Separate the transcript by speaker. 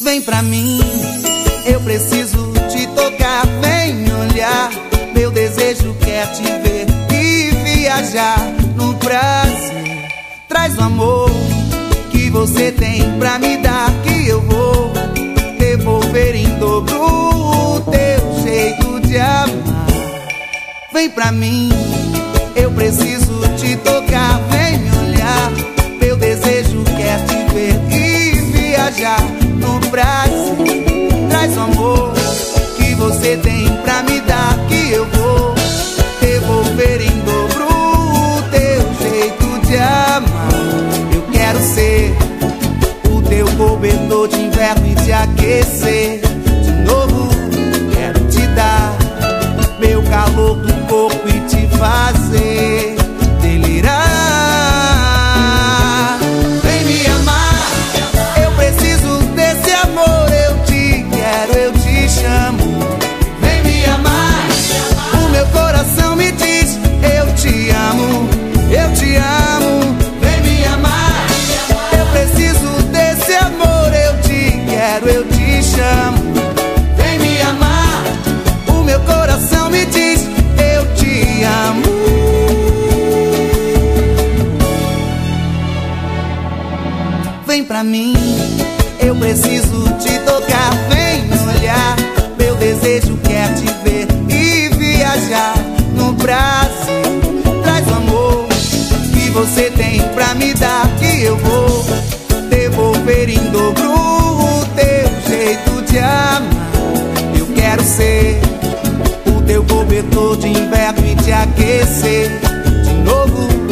Speaker 1: Vem pra mim, eu preciso te tocar. Vem me olhar, meu desejo quer te ver e viajar no prazer. Traz o amor que você tem pra me dar, que eu vou devolver em dobro o teu jeito de amar. Vem pra mim, eu preciso te tocar. Vem me olhar, meu desejo quer te ver e viajar no prazer. Traz o amor que você tem pra me dar, que eu vou devolver em dobro o teu jeito de amar. Eu quero ser o teu cobertor de inverno e te aquecer de novo. Quero te dar meu calor do corpo e te fazer delirar. Vem me amar, eu preciso desse amor. Eu te quero, eu te chamo. Vem me amar, o meu coração me diz eu te amo, eu te amo. Vem me amar, eu preciso desse amor. Eu te quero, eu te chamo. Vem me amar, o meu coração me diz eu te amo. Vem pra mim, eu preciso te tocar. Vem me olhar, meu desejo quer te ver e viajar no Brasil. Traz o amor que você tem pra me dar, que eu vou devolver em dobro o teu jeito de amar. Eu quero ser o teu cobertor de inverno e te aquecer de novo.